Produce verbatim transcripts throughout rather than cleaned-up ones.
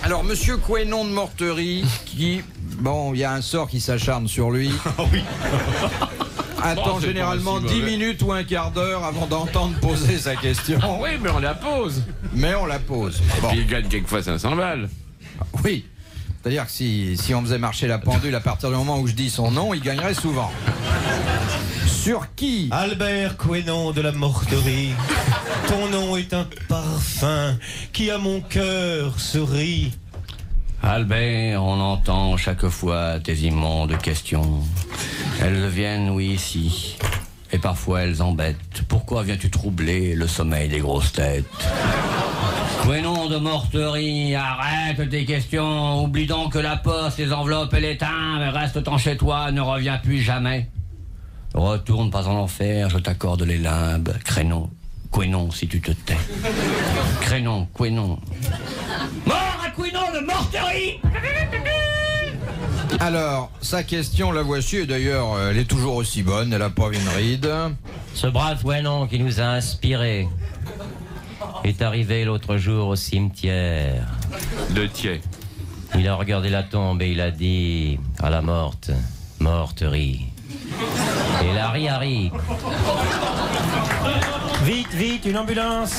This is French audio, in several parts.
Alors, monsieur Quénon de Morterie, qui... Bon, il y a un sort qui s'acharne sur lui. Oui. Attend bon, généralement dix minutes ou un quart d'heure avant d'entendre poser sa question. Oui, mais on la pose. Mais on la pose. Bon. Et puis il gagne quelquefois cinq cents balles. Oui. C'est-à-dire que si, si on faisait marcher la pendule à partir du moment où je dis son nom, il gagnerait souvent. Sur qui? Albert Quénon de la Morterie. Ton nom est un parfum qui à mon cœur se rit. Albert, on entend chaque fois tes immondes questions. Elles viennent, oui, ici. Et parfois elles embêtent. Pourquoi viens-tu troubler le sommeil des grosses têtes? Quénon de Morterie, arrête tes questions. Oublie donc que la poste, les enveloppes et les timbres, reste-t'en chez toi, ne reviens plus jamais. Retourne pas en enfer, je t'accorde les limbes. Crénon, Quénon, si tu te tais. Crénon, Quénon. Mort à Quénon de Morterie! Alors, sa question, la voici, et d'ailleurs, elle est toujours aussi bonne, elle a pas une ride. Ce brave Quénon qui nous a inspirés est arrivé l'autre jour au cimetière. De Thiers. Il a regardé la tombe et il a dit à la morte, Morterie. Et la ri a ri. Vite, vite, une ambulance.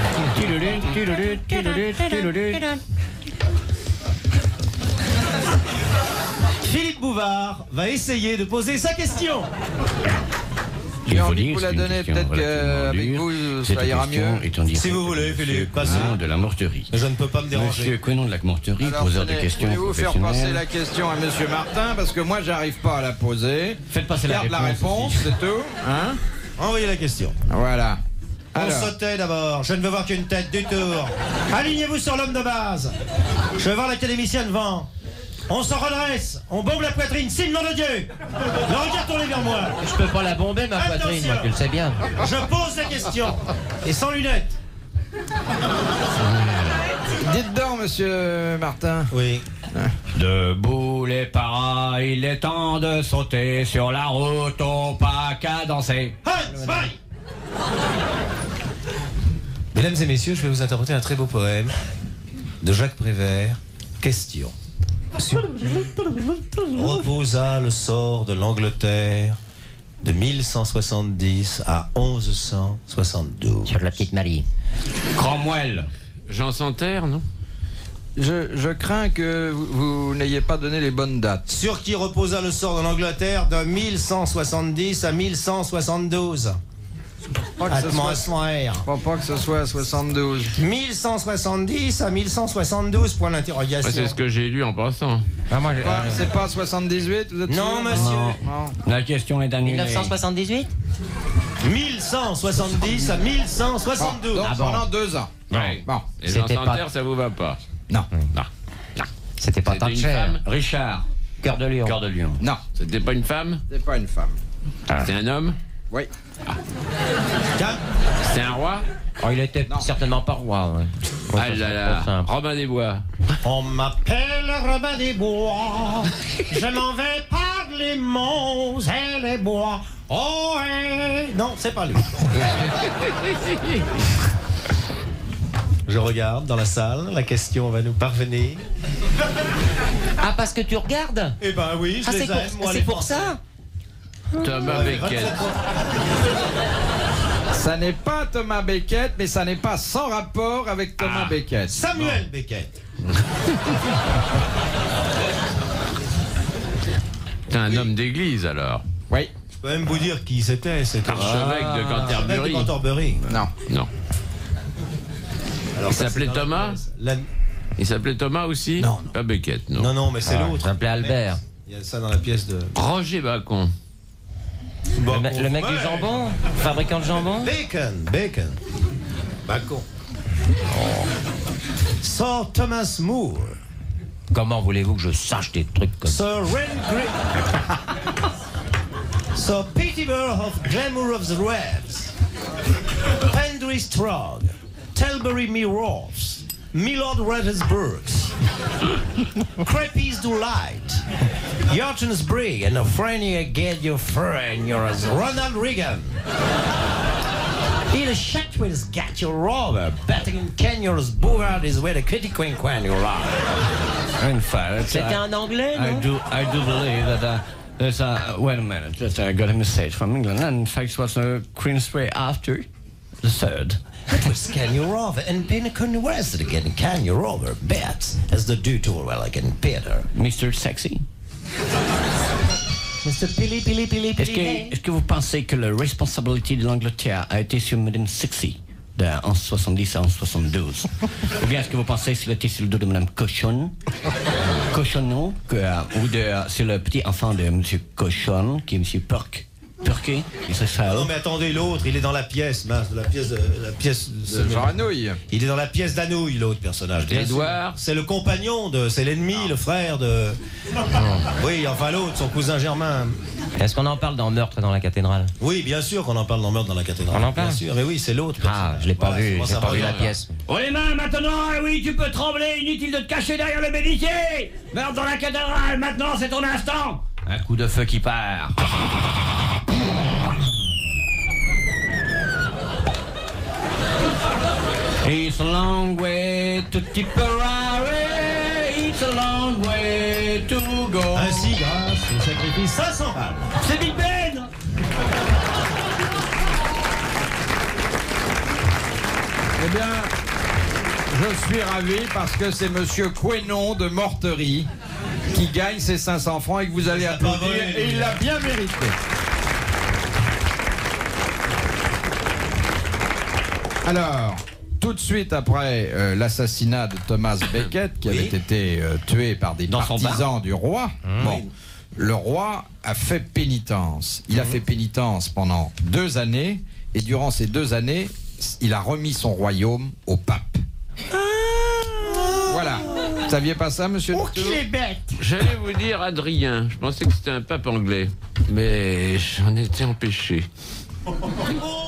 Philippe Bouvard va essayer de poser sa question. J'ai envie de vous la donner, peut-être qu'avec vous, ça ira mieux. Si vous voulez, Philippe, passez. De la Morterie. Je ne peux pas me déranger. Monsieur Quénon de la Morterie, Alors, poseur de tenez, questions pouvez-vous faire passer professionnelles. la question à monsieur Martin, parce que moi, j'arrive pas à la poser. Faites passer la Garde la réponse. réponse, c'est tout. Hein? Envoyez la question. Voilà. On Alors, sautait d'abord. Je ne veux voir qu'une tête du tour. Alignez-vous sur l'homme de base. Je veux voir l'académicien devant. On s'en redresse. On bombe la poitrine. Signe nom de Dieu. Le regard tourné vers moi. Je peux pas la bomber, ma Attention. poitrine, moi, tu le sais bien. Je pose la question. Et sans lunettes. dites donc, monsieur Martin. Oui. Debout les paras, il est temps de sauter sur la route au pas qu'à danser. Hey, bye. Mesdames et messieurs, je vais vous interpréter un très beau poème de Jacques Prévert. Question. Sur... Reposa le sort de l'Angleterre de mille cent soixante-dix à onze cent soixante-douze. Sur la petite Marie. Cromwell. Jean Santerre, non? Je, je crains que vous, vous n'ayez pas donné les bonnes dates. Sur qui reposa le sort de l'Angleterre de mille cent soixante-dix à mille cent soixante-douze. Pas que ce soit, Atmosphère. pas, pas que ce soit soixante-douze. mille cent soixante-dix à mille cent soixante-douze, point d'interrogation. Ouais, c'est ce que j'ai lu en passant. Ah, moi, j'ai- Pas- C'est pas soixante-dix-huit, vous êtes Non, sûr? monsieur. Non. La question est annulée. mille neuf cent soixante-dix-huit mille cent soixante-dix à mille cent Bon, soixante-douze. donc Ah bon. pendant deux ans. Ouais. Bon. Et Jean C'était pas- Santerre, ça vous va pas? Non. Non. C'était pas C'était une Thatcher. femme? Richard. Cœur de lion. Cœur de lion. Non, C'était pas une femme? c'est pas une femme. C'est un homme? Oui. Calme. C'est un roi? Oh, il était Non. certainement pas roi. Ouais. Ouais, Ah ça, là c'est là, trop simple. Robin des Bois. On m'appelle Robin des Bois. Je m'en vais par les monts et les bois. Oh, hey. Non, c'est pas lui. Je regarde dans la salle, la question va nous parvenir. Ah, parce que tu regardes? Eh ben oui, je Ah, les c'est aime, pour, moi, c'est les pour Français. ça? Thomas Becket. Ça n'est pas Thomas Becket, mais ça n'est pas sans rapport avec Thomas Ah. Becket. Samuel Beckett. T'es un homme d'église alors? Oui. Je peux même vous dire qui c'était. C'était Archevêque de Archevêque de Canterbury. Canterbury. Non. Non. Alors, Il ça, s'appelait c'est dans Thomas? la- la- Il s'appelait Thomas aussi? Non. Pas Becket, non. Non, non, mais c'est Ah, l'autre. il s'appelait Albert. Il y a ça dans la pièce de. Roger Bacon. Le, me- le mec du jambon? Fabricant de jambon? Bacon, bacon. Bacon. Sir Thomas Moore. Comment voulez-vous que je sache des trucs comme ça? Sir Rengri. Sir Peterborough of Glamour of the Rebs. Pendry Strong. Tilbury Mirrors. Milord Rathersburgs. Creepy's Delight. Yorton's Brig. And a friend you get your friend, you're as Ronald Reagan. Il shot with Gat your rover, betting in Kenyon's boulevard is where the kitty queen quan you are. In fact, C'était I- un anglais, I non? do, I do believe that uh, there's a. Wait a minute, just I got a message from England, and in fact, it was a Queensway after the third. It was Canyon Rover and Pinnacle West again. Canyon Rover bets as the do to well again Peter. Mister Sexy. Mister Pilly Pilly Pilly Est-ce que, est-ce que vous pensez que la responsabilité de l'Angleterre a été sur Madame Sexy de onze soixante-dix à onze soixante-douze? Ou bien est-ce que vous pensez qu'il était sur le dos de Madame Cochon? Cochonneau que, euh, ou de, euh, c'est le petit enfant de Monsieur Cochon, qui est Monsieur Porc. Porquet, il serait sale. Non mais attendez, l'autre, il est dans la pièce, mince, la pièce de la pièce de, De Jean Anouilh. Il est dans la pièce d'Anouilh, l'autre personnage. Édouard. C'est le compagnon de, c'est l'ennemi, le frère de. Oui, enfin l'autre, son cousin Germain. Est-ce qu'on en parle dans Meurtre dans la cathédrale? Oui, bien sûr qu'on en parle dans Meurtre dans la cathédrale. On en parle Bien sûr, mais oui, c'est l'autre. Ah, personnage. je l'ai pas Voilà, vu, moi, j'ai ça pas me vu la regarde. pièce. Oh les mains maintenant, et oui, tu peux trembler, inutile de te cacher derrière le bénitier. Meurtre dans la cathédrale, maintenant c'est ton instant. Un coup de feu qui part. It's a long way to Tipperary, it's a long way to go. Ainsi, grâce au sacrifice, cinq cents balles. C'est Big Ben. Eh bien, je suis ravi parce que c'est Monsieur Quénon de Morterie qui gagne ses cinq cents francs et que vous allez Ça pas applaudir. volé, Et il l'a bien mérité. Alors, tout de suite après euh, l'assassinat de Thomas Becket, qui Oui. avait été euh, tué par des Dans son partisans du roi, bon, le roi a fait pénitence. Il a fait pénitence pendant deux années, et durant ces deux années, il a remis son royaume au pape. Voilà. Vous saviez pas ça, monsieur Oh, Dutour qu'il est bête. J'allais vous dire Adrien. Je pensais que c'était un pape anglais. Mais j'en étais empêché. Oh,